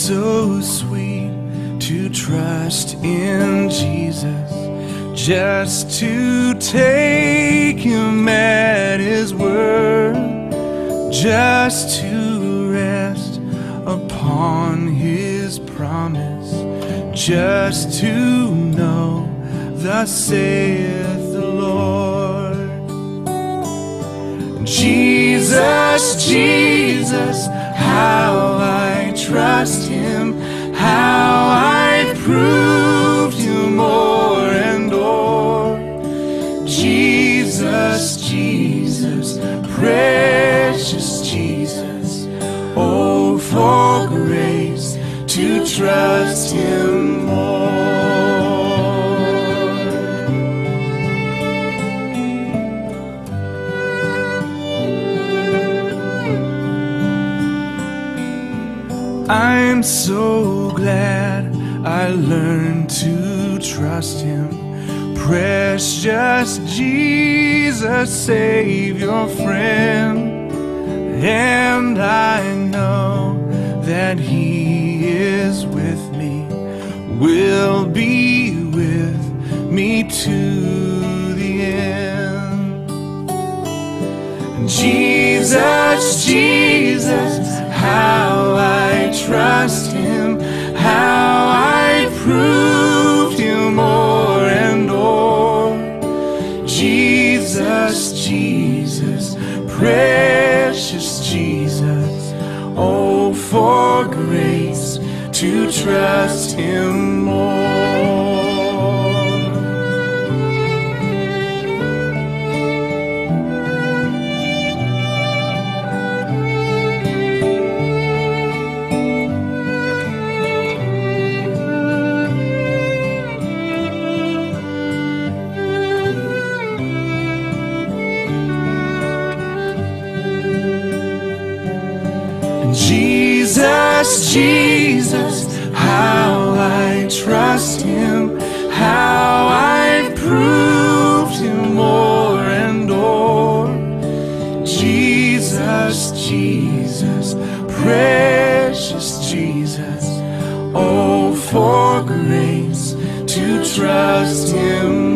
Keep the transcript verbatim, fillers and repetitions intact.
so sweet to trust in Jesus, just to take him at his word, just to rest upon his promise, just to know thus saith the Lord. Jesus, Jesus, how I trust him, how I've proved him o'er and o'er. Jesus, Jesus, precious Jesus, oh, for grace to trust him more. I'm so glad I learned to trust him. Precious Jesus, Savior, friend. And I know that he is with me, will be with me to the end. Jesus, Jesus, how I trust him, how I proved him o'er and o'er. Jesus, Jesus, precious Jesus, oh, for grace to trust him more. Jesus, Jesus, how I trust him, how I've proved him o'er and o'er. Jesus, Jesus, precious Jesus, oh, for grace to trust him